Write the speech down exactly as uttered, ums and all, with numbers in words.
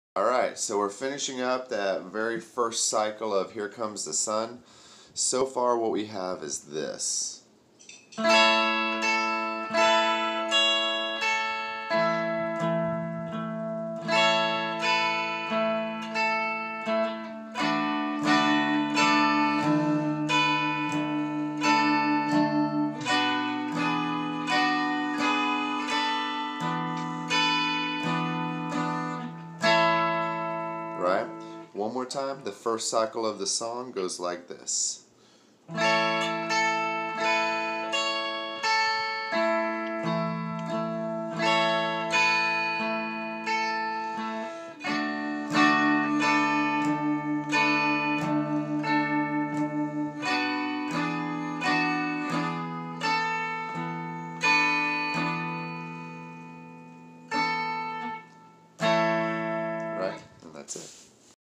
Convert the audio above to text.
Alright, so we're finishing up that very first cycle of Here Comes the Sun. So far what we have is this. Right? One more time, the first cycle of the song goes like this. Right? And that's it.